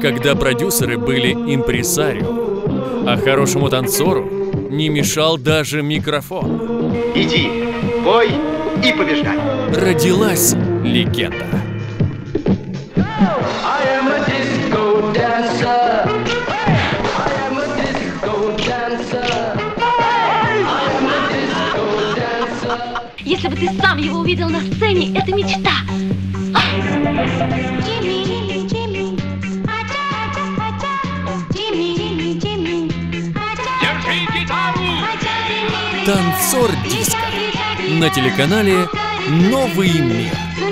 когда продюсеры были импресарио, а хорошему танцору не мешал даже микрофон. Иди, пой и побеждай. Родилась легенда. Если бы ты сам его увидел на сцене, это мечта. Танцор диска на телеканале «Новый мир».